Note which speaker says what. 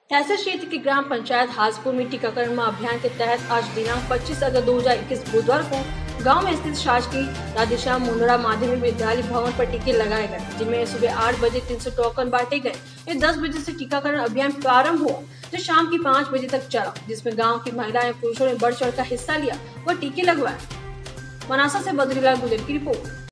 Speaker 1: ऐसे क्षेत्र की ग्राम पंचायत हासपुर में टीकाकरण अभियान के तहत आज दिनांक 25 अगस्त 2021 बुधवार को गांव में स्थित शासकीय राधेश्याम मुंदड़ा माध्यमिक विद्यालय भवन पर टीके लगाए गए, जिनमें सुबह 8 बजे 300 टोकन बांटे गए। ये 10 बजे से टीकाकरण अभियान प्रारंभ हुआ जो शाम की 5 बजे तक चला, जिसमें गाँव की महिलाएं पुरुषों ने बढ़ चढ़ कर हिस्सा लिया व टीके लगवाए। मनासा से बद्रीलाल गुजर की रिपोर्ट।